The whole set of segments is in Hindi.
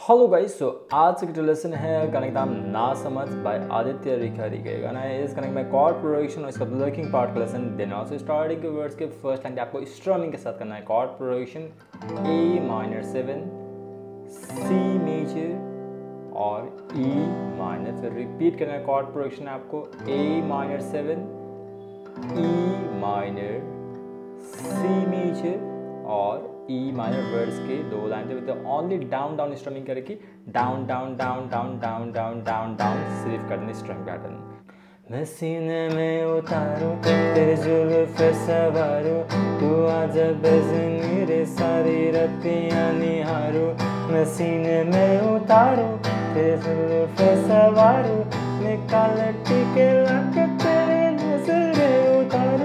हेलो गाइस, सो आज का जो लेसन है गाने का नाम ना समझ बाय आदित्य रिखारी के गाना है। इस गाने में कॉर्ड प्रोडक्शन और इसका ब्लॉकिंग पार्ट का लेसन देना है। स्टार्टिंग के वर्ड्स के फर्स्ट लाइन आपको स्ट्रमिंग के साथ करना है। Chord production A minor 7, C major और ई माइनर। फिर रिपीट करना है कॉर्ड प्रोडक्शन आपको A minor 7, E minor, C major और ई माइनर वर्ड्स के दो लाइन थे with only down down strumming करके down down down down down down down down सिर्फ करने स्ट्रम पैटर्न। मैं सीने में उतारूं तेरे जुल्फ़े सवारूं, तू आजा बेज़नी रे सारी रतियां निहारूं। मैं सीने में उतारूं तेरे जुल्फ़े सवारूं, निकाल टीके लग तेरे नजरे उतारूं।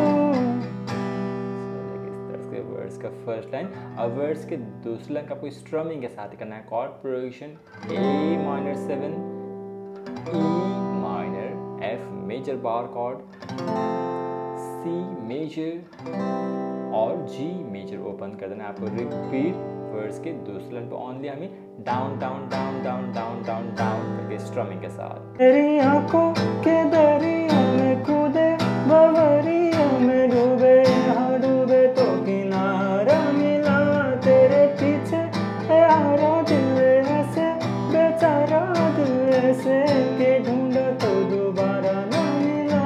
का फर्स्ट लाइन अब वर्ड्स के दूसरे लाइन का आपको स्ट्रमिंग के साथ करना है। Chord production A minor 7, E minor, F major bar chord, C major और जी मेजर ओपन कर देना है आपको। रिपीट वर्ड्स के दूसरे लाइन पे ओनली हमें down down down down down down down करके स्ट्रमिंग के साथ। तेरी आंखों के दरिया में कूदे बवरिया में डूबे, यहाँ डूबे तो किनारा मिला तेरे पीछे यारा दिल ऐसे बेचारा दिल ऐसे के ढूंढा तो दोबारा ना मिला।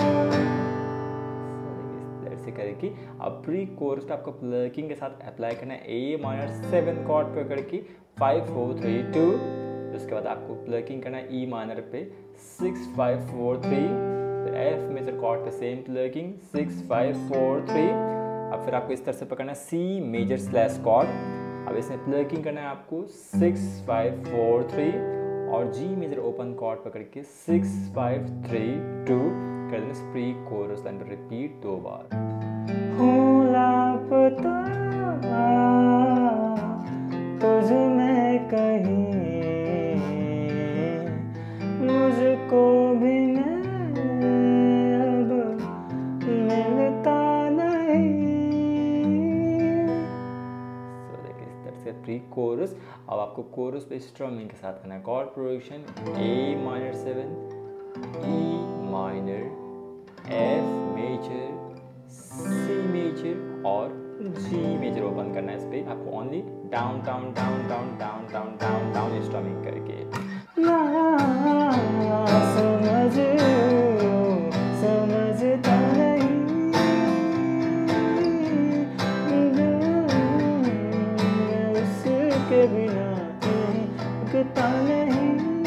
ऐसे करके अब प्री कोर्स पे आपको प्लकिंग के साथ अप्लाई करना है। ए माइनर 7 कॉर्ड पे करके 5 4 3 2, उसके बाद आपको प्लकिंग करना है ई माइनर पे 6 5 4 3, फिर एफ मेजर कॉर्ड पे सेम प्लकिंग 6 5 4 3। अब फिर आपको इस तरह से पकड़ना है सी मेजर स्लैश कॉर्ड। अब इसमें प्लकिंग करना है आपको 6 5 4 3 और जी मेजर ओपन कॉर्ड पकड़ के 6 5 3 2 कर देना। प्री कोरस लाइन पर रिपीट 2 बार। हूँ लापता तुझ में कहीं, मुझको भी अब मिलता नहीं। इस तरह से प्री कोरस। अब आपको कोरस पे स्ट्रमिंग के साथ करना है। Chord production A minor 7, E minor, F major, C major और जी मेजर ओपन करना है। इस पे आपको only down down down down down down down down strumming करके समझता नहीं उसके बिना रुकता नहीं।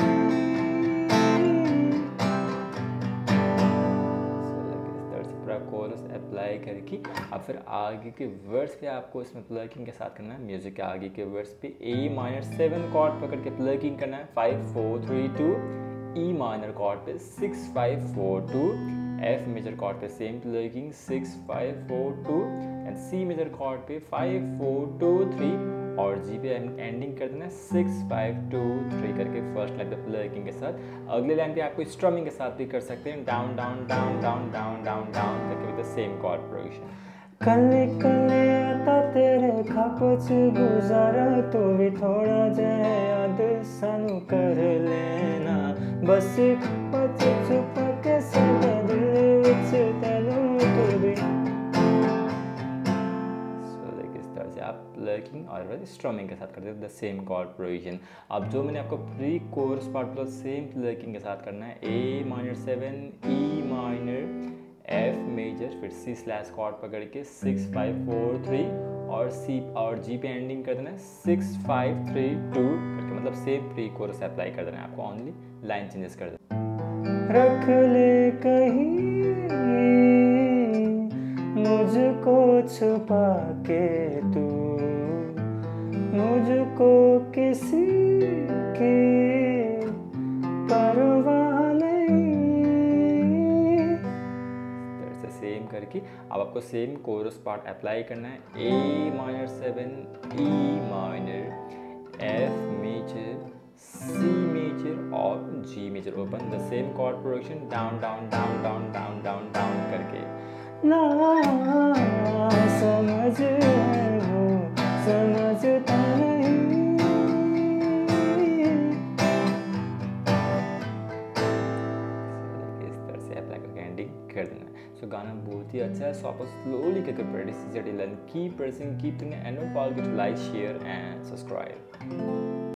कोरस अप्लाई करके अब फिर आगे के वर्ड्स पे आपको इसमें प्लकिंग के साथ करना है। म्यूजिक के आगे के वर्ड्स पे ए माइनर 7 कॉर्ड पकड़ के प्लकिंग करना है 5 4 3 2, ई माइनर कॉर्ड पे 6 5 4 2, एफ मेजर कॉर्ड पे same plucking 6 5 4 2 and C major chord पे 5 4 2 3 और जी पे एंडिंग कर देना 6 5 2 3 करके फर्स्ट लाइन पे प्लकिंग के साथ। अगले लाइन पे आपको स्ट्रमिंग के साथ भी कर सकते हैं down down down down down down down करके with the same chord progression. कले कले आता तेरे खाकुच गुजारा, तू भी थोड़ा जय याद सानू कर लेना, बस पच छुपा के साडे दिल विच तैनू तू भी। आप प्लकिंग और स्ट्रमिंग के साथ करते हैं द सेम कॉर्ड प्रोविजन। अब जो मैंने आपको pre chorus part plus same plucking के साथ करना है। A minor 7, E minor, F major, फिर सी स्लैश कॉर्ड पकड़ के 6 5 4 3 और सी और जी पे एंडिंग कर देना है 6 5 3 2 करके, मतलब सेम प्री कोर्स अप्लाई कर देना है आपको। ओनली लाइन चेंजेस कर देना। रख ले कहीं मुझको छुपा के तू, मुझको किसी की परवाह नहीं। से सेम करके अब आपको सेम कोरस पार्ट अप्लाई करना है। A minor 7, E minor, F major, C major और G major open the same chord production down down down down down down down करके। ना समझ है वो समझता नहीं। सो गाना बहुत ही अच्छा है. सो आपको स्लोली करके practice keep pressing, keep thinking, and don't forget to like, share and subscribe.